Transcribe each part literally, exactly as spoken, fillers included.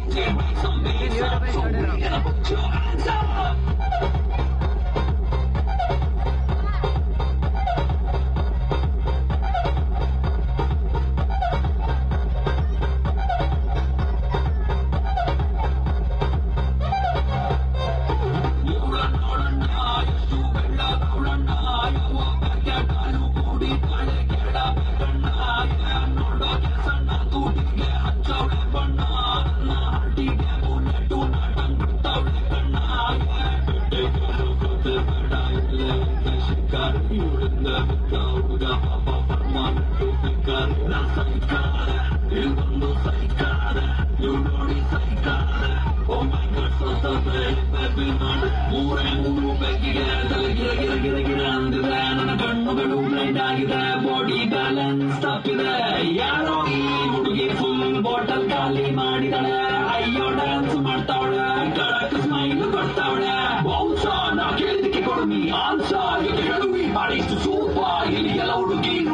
body balance ತಪ್ಪಿದೆ ಯಾರೋ ಈ ಹುಡುಗಿ ಫುಲ್ ಬಾಟಲ್ ಖಾಲಿ ಮಾಡಿದಾಳೆ ಅಯ್ಯೋ ಡ್ಯಾನ್ಸ್ ಮಾಡ್ತಾವಳೆ ಕಡಕ್ ಸ್ಮೈಲ್ ಕೊಡ್ತಾವಳೆ ಬೌನ್ಸ ನಾ ಕೇಳಿದಕ್ಕೆ ಕೊಡು ನೀ ಆನ್ಸರ್ ಹೇಳು ಈ ಬಾಡಿಷ್ಟು ಸೂಪರ್ ಇಲ್ಲಿ ಎಲ್ಲ ಹುಡುಗಿರು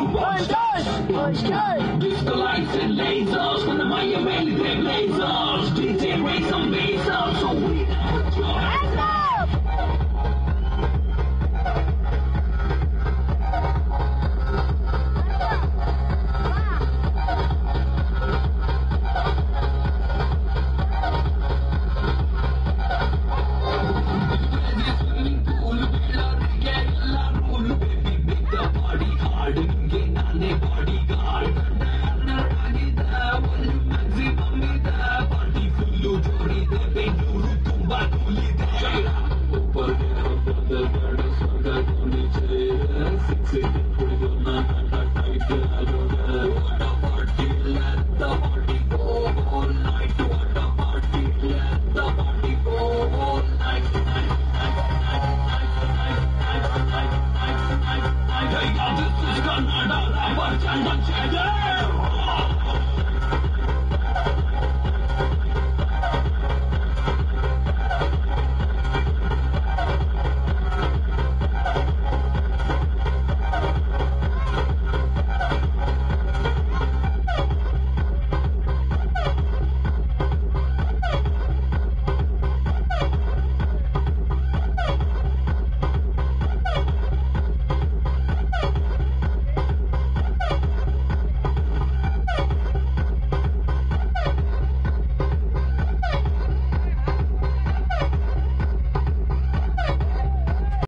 Disco lights and lasers when the Maya Valley play blazers D J raise some bass up so we never drop